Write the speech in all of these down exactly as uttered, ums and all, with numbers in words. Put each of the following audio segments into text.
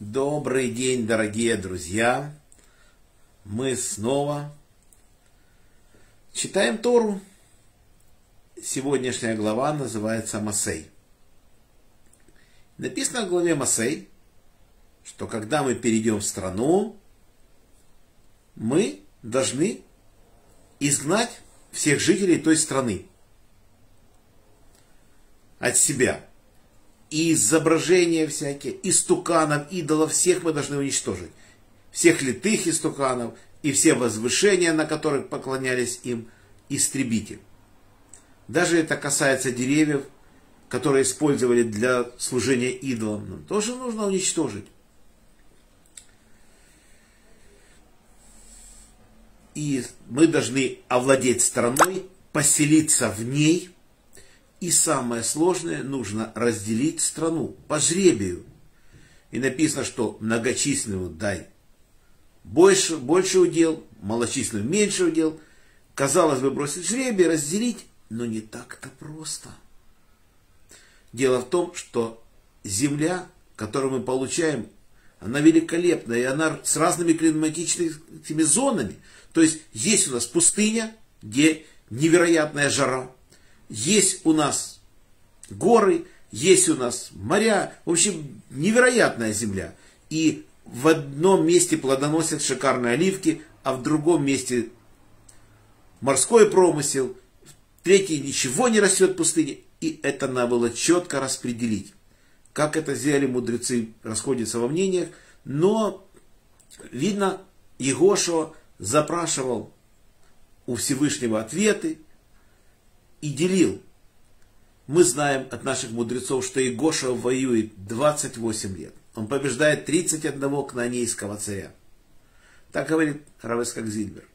Добрый день, дорогие друзья! Мы снова читаем Тору. Сегодняшняя глава называется Мосей. Написано в главе Мосей, что когда мы перейдем в страну, мы должны изгнать всех жителей той страны от себя. И изображения всякие, истуканов, идолов, всех мы должны уничтожить. Всех литых истуканов и все возвышения, на которых поклонялись им, истребите. Даже это касается деревьев, которые использовали для служения идолам. Нам тоже нужно уничтожить. И мы должны овладеть страной, поселиться в ней. И самое сложное, нужно разделить страну по жребию. И написано, что многочисленному дай больше, больше удел, малочисленному меньше удел. Казалось бы, бросить жребий, разделить, но не так-то просто. Дело в том, что земля, которую мы получаем, она великолепная, и она с разными климатическими зонами. То есть, есть у нас пустыня, где невероятная жара. Есть у нас горы, есть у нас моря. В общем, невероятная земля. И в одном месте плодоносят шикарные оливки, а в другом месте морской промысел. В третьем ничего не растет в пустыне. И это надо было четко распределить. Как это сделали мудрецы, расходятся во мнениях. Но, видно, Егошуа запрашивал у Всевышнего ответы и делил. Мы знаем от наших мудрецов, что Егошуа воюет двадцать восемь лет. Он побеждает тридцать одного кнаанейского царя. Так говорит рав Ицхак Зильбер.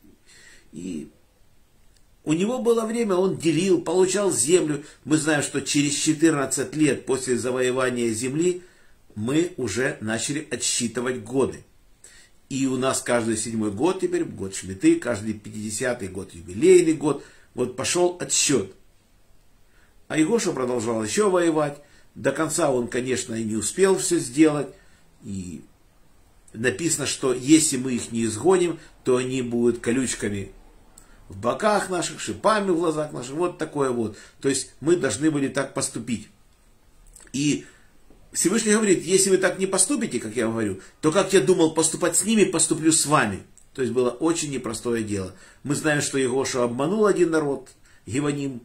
И у него было время, он делил, получал землю. Мы знаем, что через четырнадцать лет после завоевания земли мы уже начали отсчитывать годы. И у нас каждый седьмой год теперь, год Шмиты, каждый пятидесятый год, юбилейный год. Вот пошел отсчет. А Егошуа продолжал еще воевать. До конца он, конечно, и не успел все сделать. И написано, что если мы их не изгоним, то они будут колючками в боках наших, шипами в глазах наших. Вот такое вот. То есть мы должны были так поступить. И Всевышний говорит, если вы так не поступите, как я говорю, то как я думал поступать с ними, поступлю с вами. То есть было очень непростое дело. Мы знаем, что Егошуа обманул один народ, Геваним.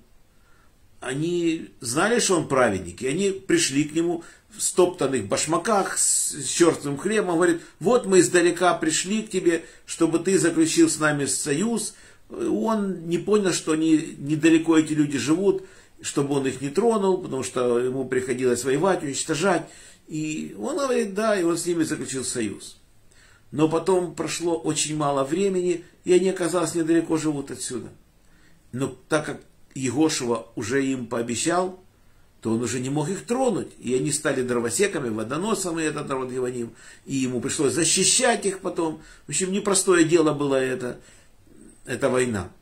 Они знали, что он праведник, и они пришли к нему в стоптанных башмаках, с черствым хлебом. Говорит, вот мы издалека пришли к тебе, чтобы ты заключил с нами союз. Он не понял, что они недалеко эти люди живут, чтобы он их не тронул, потому что ему приходилось воевать, уничтожать. И он говорит, да, и он с ними заключил союз. Но потом прошло очень мало времени, и они, оказалось, недалеко живут отсюда. Но так как Егошуа уже им пообещал, то он уже не мог их тронуть. И они стали дровосеками, водоносами, этот народ Геваним. И ему пришлось защищать их потом. В общем, непростое дело было это, эта война.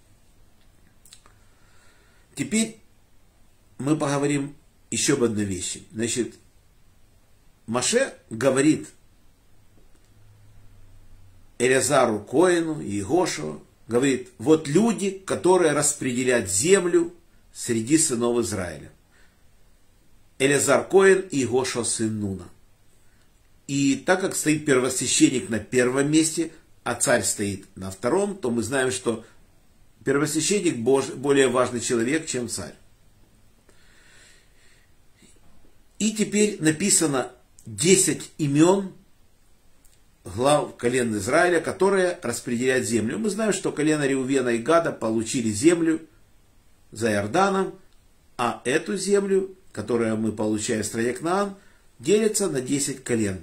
Теперь мы поговорим еще об одной вещи. Значит, Моше говорит Элиазару Коэну и Егошуа, говорит, вот люди, которые распределят землю среди сынов Израиля. Элиазар Коэн и Егошуа сын Нуна. И так как стоит первосвященник на первом месте, а царь стоит на втором, то мы знаем, что первосвященник более важный человек, чем царь. И теперь написано десять имен глав колен Израиля, которые распределяют землю. Мы знаем, что колено Реувена и Гада получили землю за Иорданом, а эту землю, которую мы получаем в стране Кнаан, делится на десять колен.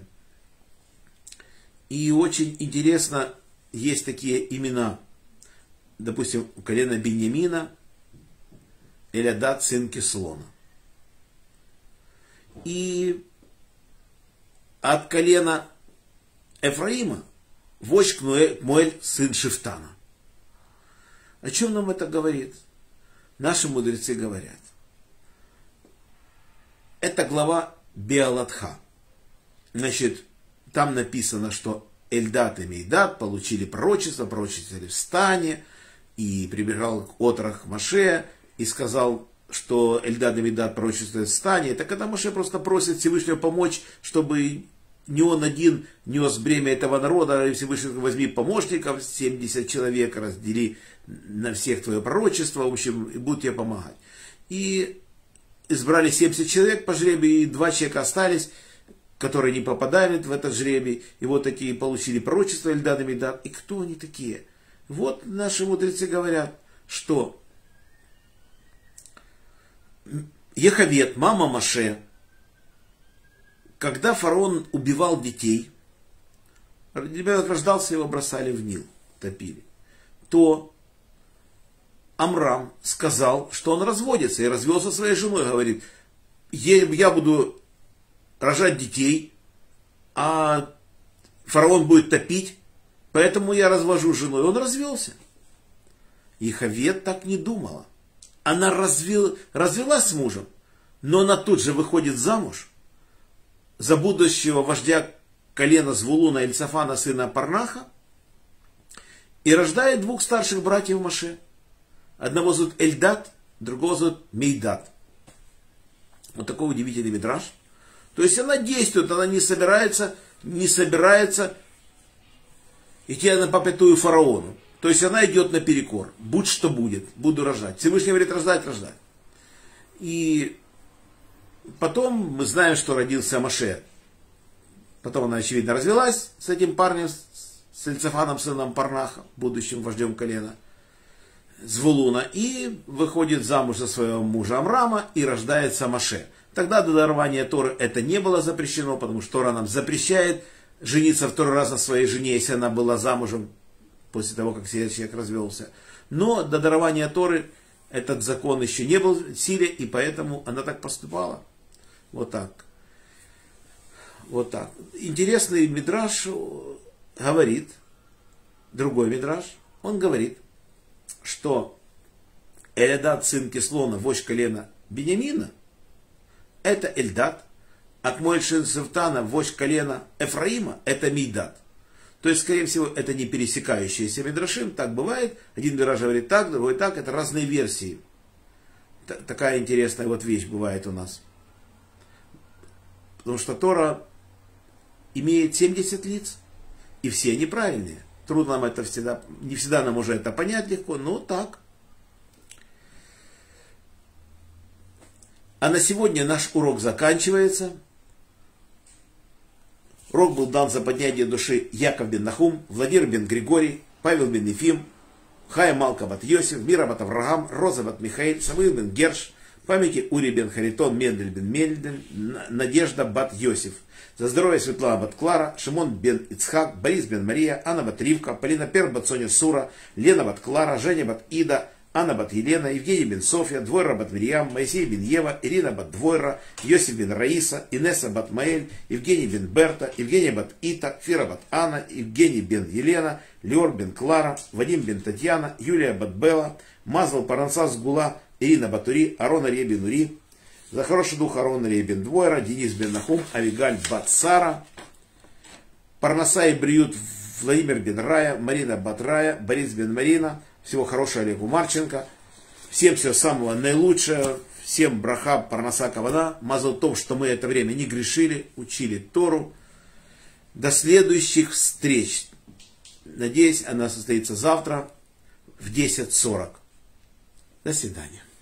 И очень интересно, есть такие имена. Допустим, у колена Беньямина Элиадад сын Кислона. И от колена Эфраима вождь Муэль сын Шифтана. О чем нам это говорит? Наши мудрецы говорят. Это глава Беалатха. значит, там написано, что Эльдад и Мейдад получили пророчество, пророчествовали в стане, и прибежал отрок Моше и сказал, что Эльдад и Мейдад пророчествуют в стане. Так это Моше просто просит Всевышнего помочь, чтобы не он один нес бремя этого народа, и Всевышний: возьми помощников, семьдесят человек, раздели на всех твое пророчество, в общем, и будут тебе помогать. И избрали семьдесят человек по жребию, и два человека остались, которые не попадали в этот жребий, и вот такие получили пророчество Эльдад и Мейдад. И кто они такие? Вот наши мудрецы говорят, что Йохавед, мама Моше, когда фараон убивал детей, ребенок рождался, его бросали в Нил, топили, то Амрам сказал, что он разводится, и развелся со своей женой, говорит: я буду рожать детей, а фараон будет топить, поэтому я развожу жену. И он развелся. Йохавед так не думала. Она развел, развелась с мужем, но она тут же выходит замуж за будущего вождя колена Звулуна Эльцафана, сына Парнаха, и рождает двух старших братьев Моше. Одного зовут Эльдад, другого зовут Мейдад. Вот такой удивительный мидраш. То есть она действует, она не собирается, не собирается идти на попятую фараону. То есть она идет наперекор. Будь что будет, буду рожать. Всевышний говорит: рождать, рождать. И потом мы знаем, что родился Моше. Потом она, очевидно, развелась с этим парнем, с Эльцафаном, сыном Парнаха, будущим вождем колена Звулуна. И выходит замуж за своего мужа Амрама, и рождается Моше. Тогда до дарования Торы это не было запрещено, потому что Тора нам запрещает жениться второй раз на своей жене, если она была замужем после того, как человек развелся. Но до дарования Торы этот закон еще не был в силе, и поэтому она так поступала. Вот так. Вот так. Интересный мидраш говорит, другой мидраш, он говорит, что Эльдад, сын Кислона, вождь колена Беньямина, это Эльдад, а Кмуэль сын Сефтана, вождь колена Эфраима, это Мейдад. То есть, скорее всего, это не пересекающиеся мидрашим, так бывает. Один мидраш говорит так, другой так, это разные версии. Т- такая интересная вот вещь бывает у нас. Потому что Тора имеет семьдесят лиц, и все неправильные. Трудно нам это всегда, не всегда нам уже это понять легко, но так. А на сегодня наш урок заканчивается. Урок был дан за поднятие души Яков бен Нахум, Владимир бен Григорий, Павел бен Ефим, Хая Малка бат Йосиф, Мира бат Авраам, Роза бат Михаил, Самуил бен Герш, памяти Ури бен Харитон, Мендель бен Мендель, Надежда бат Йосиф. За здоровье Светлана бат Клара, Шимон бен Ицхак, Борис бен Мария, Анна бат Ривка, Полина Пер бат Соня Сура, Лена бат Клара, Женя бат Ида, Анна бат Елена, Евгений бен Софья, Двойра бат Мирьям, Моисей бен Ева, Ирина бат Двойра, Йосиф бен Раиса, Инесса бат Маэль, Евгений бен Берта, Евгения бат Ита, Фира бат Анна, Евгений бен Елена, Леор бен Клара, Вадим бен Татьяна, Юлия бат Бела, Мазал Парансас Гула, Ирина Батури, Арон Ария бен Ури, за хороший дух Арон Ария бен Двойра, Денис бен Нахум, Авигаль бат Сара, Парнаса и Бриют, Владимир бен Рая, Марина бат Рая, Борис бен Марина. Всего хорошего Олегу Марченко. Всем всего самого наилучшего. Всем браха, парнаса, кавана. Мазал том, что мы это время не грешили, учили Тору. До следующих встреч. Надеюсь, она состоится завтра в десять сорок. До свидания.